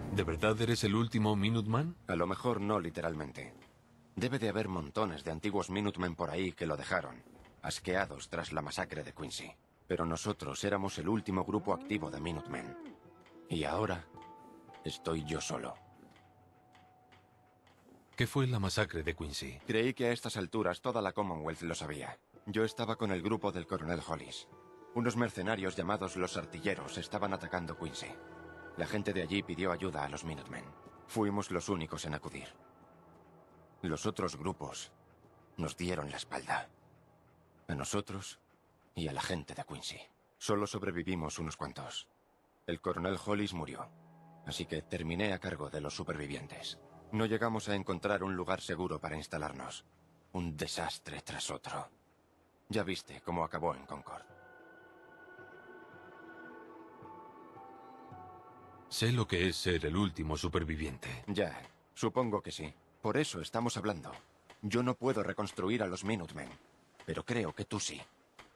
¿De verdad eres el último Minuteman? A lo mejor no literalmente. Debe de haber montones de antiguos Minutemen por ahí que lo dejaron, asqueados tras la masacre de Quincy. Pero nosotros éramos el último grupo activo de Minutemen. Y ahora estoy yo solo. ¿Qué fue la masacre de Quincy? Creí que a estas alturas toda la Commonwealth lo sabía. Yo estaba con el grupo del coronel Hollis. Unos mercenarios llamados los Artilleros estaban atacando Quincy. La gente de allí pidió ayuda a los Minutemen. Fuimos los únicos en acudir. Los otros grupos nos dieron la espalda. A nosotros y a la gente de Quincy. Solo sobrevivimos unos cuantos. El coronel Hollis murió, así que terminé a cargo de los supervivientes. No llegamos a encontrar un lugar seguro para instalarnos. Un desastre tras otro. Ya viste cómo acabó en Concord. Sé lo que es ser el último superviviente. Ya, supongo que sí. Por eso estamos hablando. Yo no puedo reconstruir a los Minutemen, pero creo que tú sí.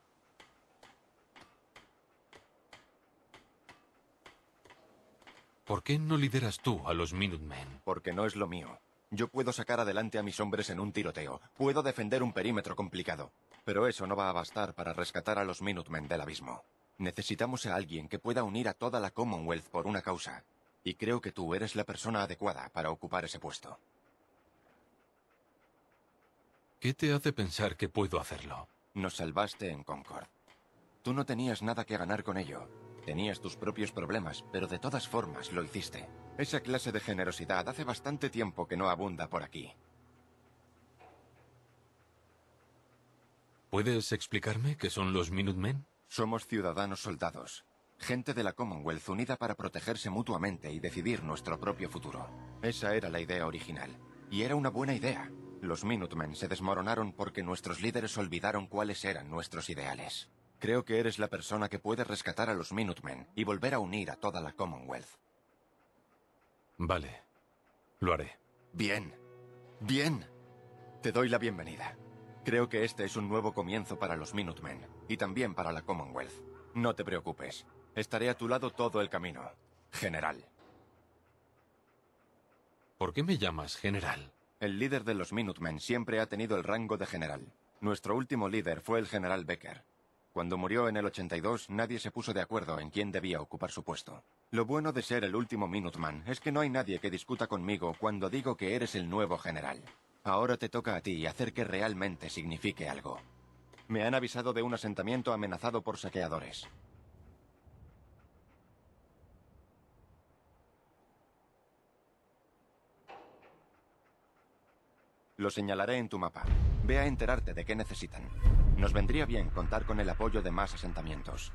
¿Por qué no lideras tú a los Minutemen? Porque no es lo mío. Yo puedo sacar adelante a mis hombres en un tiroteo. Puedo defender un perímetro complicado. Pero eso no va a bastar para rescatar a los Minutemen del abismo. Necesitamos a alguien que pueda unir a toda la Commonwealth por una causa. Y creo que tú eres la persona adecuada para ocupar ese puesto. ¿Qué te hace pensar que puedo hacerlo? Nos salvaste en Concord. Tú no tenías nada que ganar con ello. Tenías tus propios problemas, pero de todas formas lo hiciste. Esa clase de generosidad hace bastante tiempo que no abunda por aquí. ¿Puedes explicarme qué son los Minutemen? Somos ciudadanos soldados. Gente de la Commonwealth unida para protegerse mutuamente y decidir nuestro propio futuro. Esa era la idea original. Y era una buena idea. Los Minutemen se desmoronaron porque nuestros líderes olvidaron cuáles eran nuestros ideales. Creo que eres la persona que puede rescatar a los Minutemen y volver a unir a toda la Commonwealth. Vale, lo haré. Bien. Bien. Te doy la bienvenida. Creo que este es un nuevo comienzo para los Minutemen y también para la Commonwealth. No te preocupes. Estaré a tu lado todo el camino. General. ¿Por qué me llamas general? El líder de los Minutemen siempre ha tenido el rango de general. Nuestro último líder fue el general Becker. Cuando murió en el 82, nadie se puso de acuerdo en quién debía ocupar su puesto. Lo bueno de ser el último Minuteman es que no hay nadie que discuta conmigo cuando digo que eres el nuevo general. Ahora te toca a ti hacer que realmente signifique algo. Me han avisado de un asentamiento amenazado por saqueadores. Lo señalaré en tu mapa. Ve a enterarte de qué necesitan. Nos vendría bien contar con el apoyo de más asentamientos.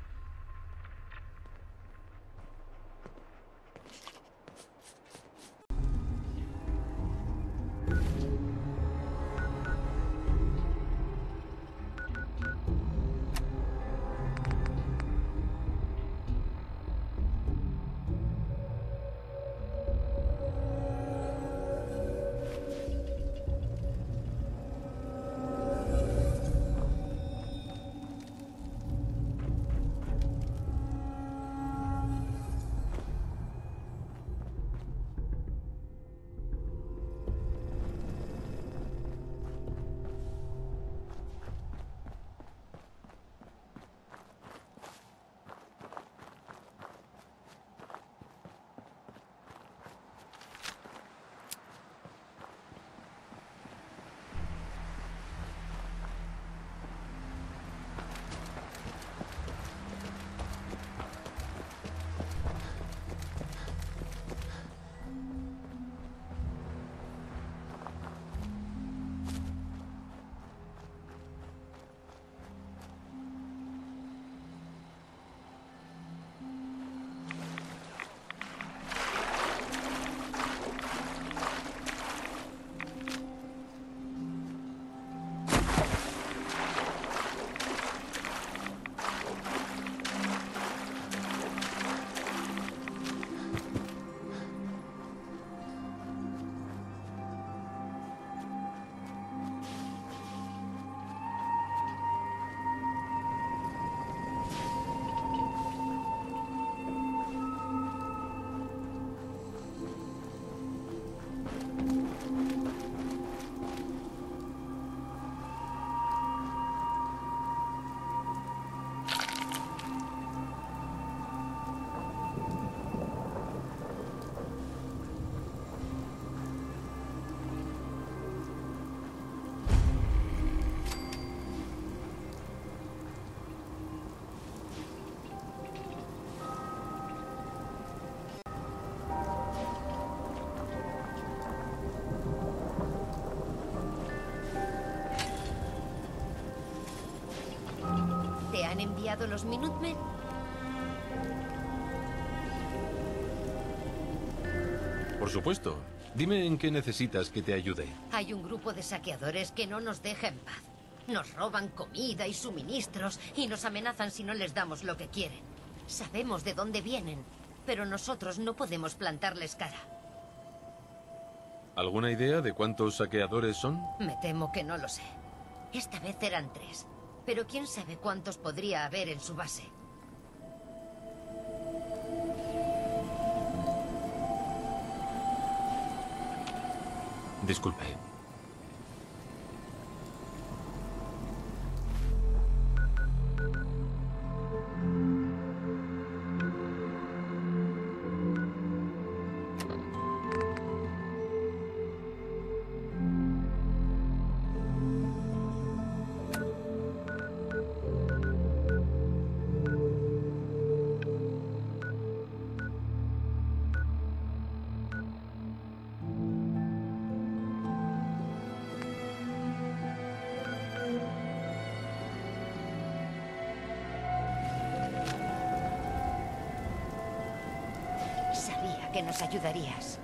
han enviado los Minutemen? Por supuesto. Dime en qué necesitas que te ayude. Hay un grupo de saqueadores que no nos deja en paz. Nos roban comida y suministros y nos amenazan si no les damos lo que quieren. Sabemos de dónde vienen, pero nosotros no podemos plantarles cara. ¿Alguna idea de cuántos saqueadores son? Me temo que no lo sé. Esta vez eran 3, pero quién sabe cuántos podría haber en su base. Disculpe. Sabía que nos ayudarías.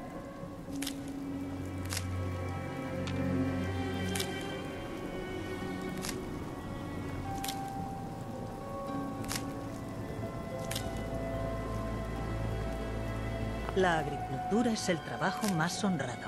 La agricultura es el trabajo más honrado.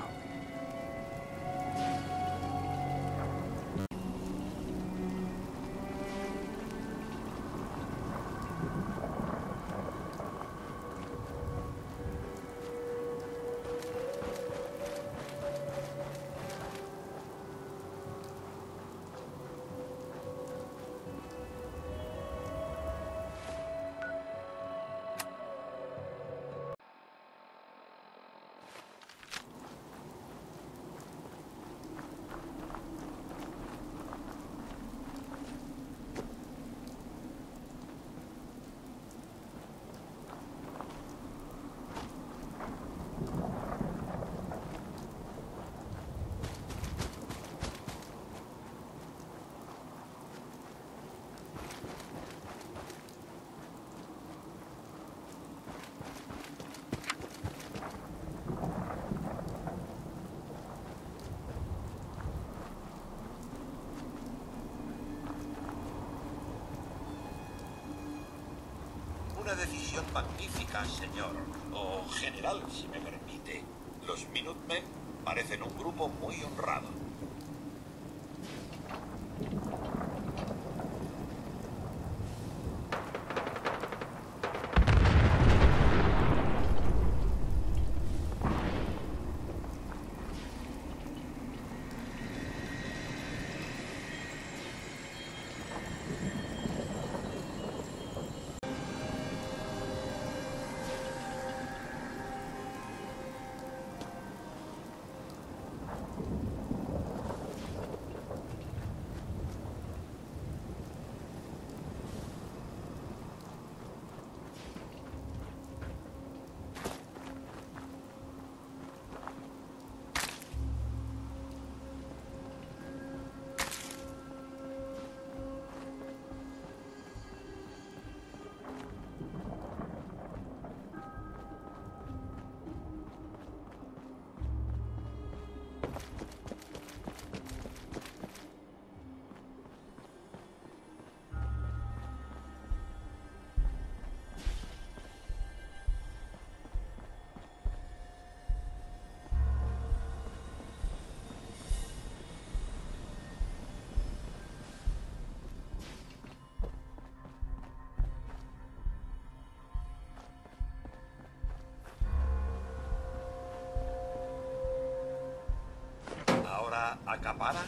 Una decisión magnífica, señor. O general, si me permite. Los Minutemen parecen un grupo muy honrado. Ahora acapara.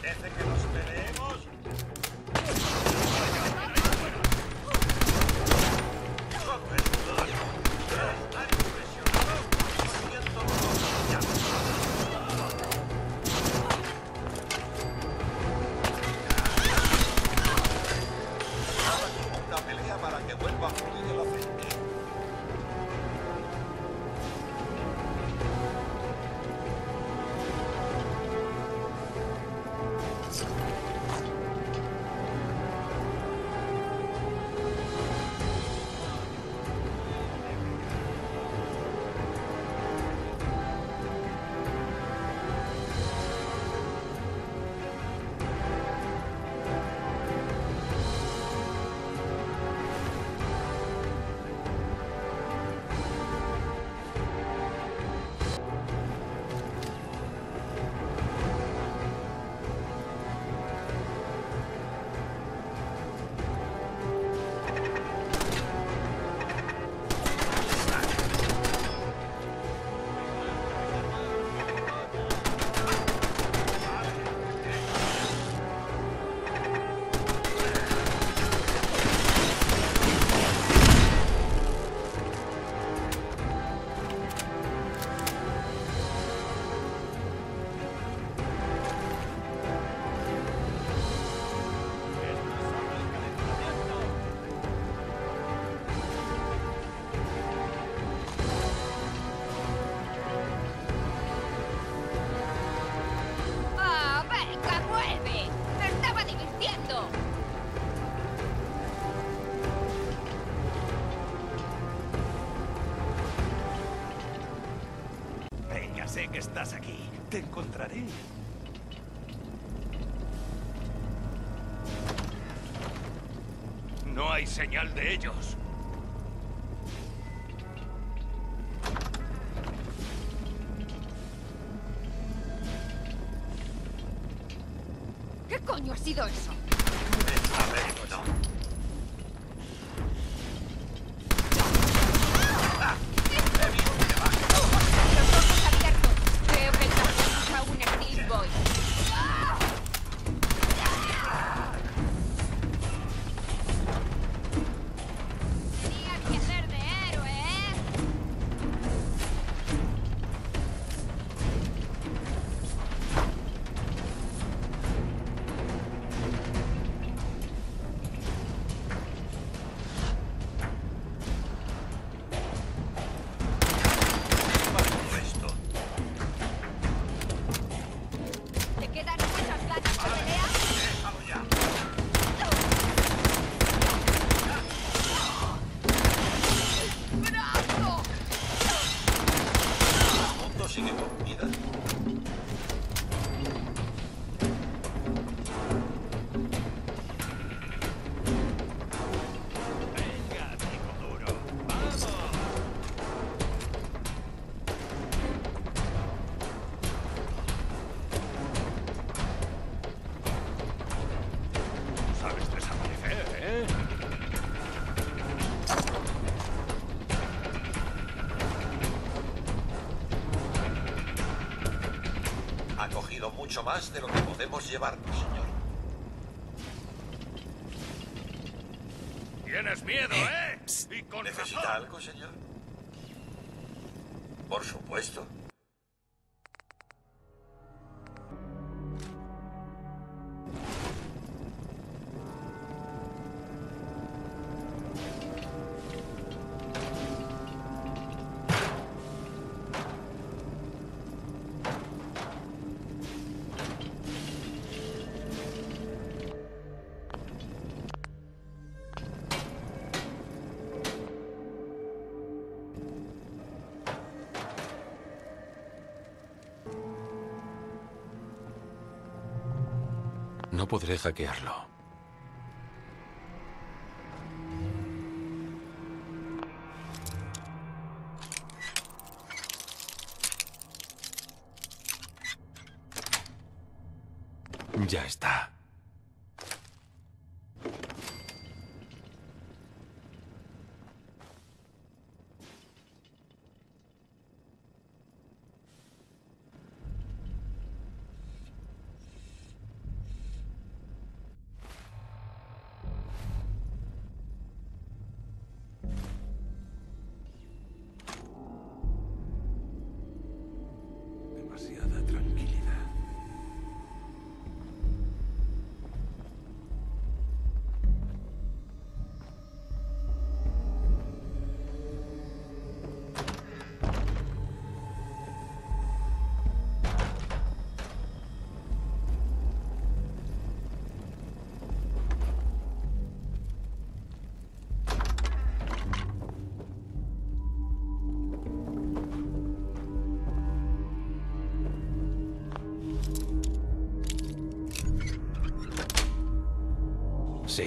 ¿Apetece que nos peleemos? Todo esto está impresionado. Siento ya. Una pelea para que vuelva a fluir el aceite. ¡Ah, venga, vuelve! ¡Me estaba divirtiendo! Venga, sé que estás aquí. Te encontraré. No hay señal de ellos. ¿Qué coño ha sido eso? Perfecto. Los ojos abiertos. Creo que el campeón usa un Steel Boy. Tenías que hacer de héroe, ¿eh? Esto. ¿Te quedan muchas ganas de pelea? Déjalo ya. ¡Bravo! El mundo sigue con vida. Venga, amigo duro. ¡Vamos! Sabes desaparecer, ¿eh? Ha cogido mucho más de lo que podemos llevarnos, señor. Tienes miedo, ¿eh? Y con ¿Necesita razón. algo, señor? Por supuesto. No podré hackearlo. Ya está. demasiada tranquilidad. Sí.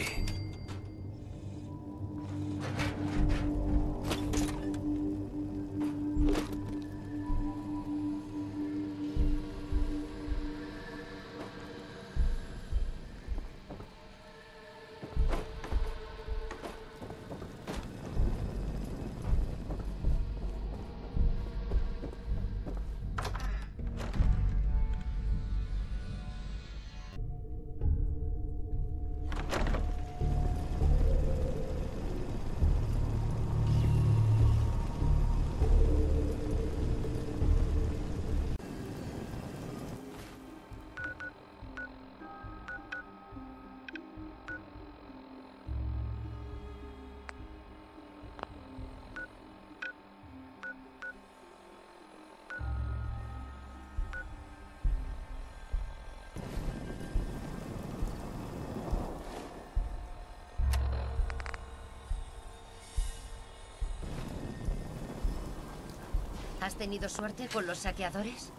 ¿Has tenido suerte con los saqueadores?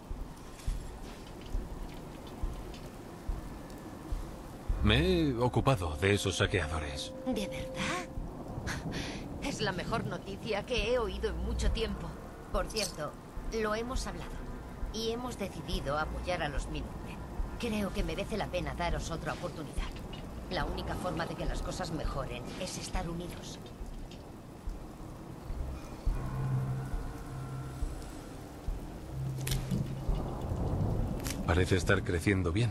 Me he ocupado de esos saqueadores. ¿De verdad? Es la mejor noticia que he oído en mucho tiempo. Por cierto, lo hemos hablado y hemos decidido apoyar a los Minutemen. Creo que merece la pena daros otra oportunidad. La única forma de que las cosas mejoren es estar unidos. Parece estar creciendo bien.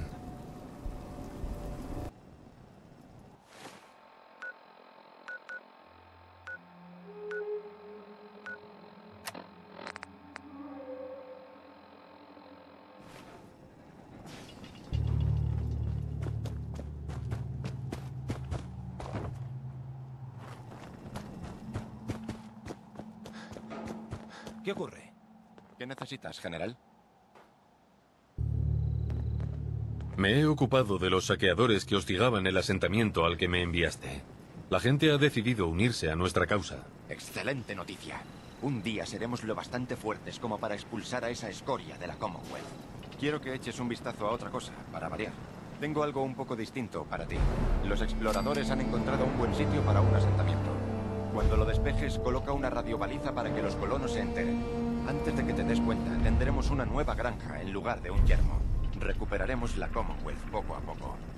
¿Qué ocurre? ¿Qué necesitas, general? Me he ocupado de los saqueadores que hostigaban el asentamiento al que me enviaste. La gente ha decidido unirse a nuestra causa. Excelente noticia. Un día seremos lo bastante fuertes como para expulsar a esa escoria de la Commonwealth. Quiero que eches un vistazo a otra cosa, para variar. Tengo algo un poco distinto para ti. Los exploradores han encontrado un buen sitio para un asentamiento. Cuando lo despejes, coloca una radiobaliza para que los colonos se enteren. Antes de que te des cuenta, tendremos una nueva granja en lugar de un yermo. Recuperaremos la Commonwealth poco a poco.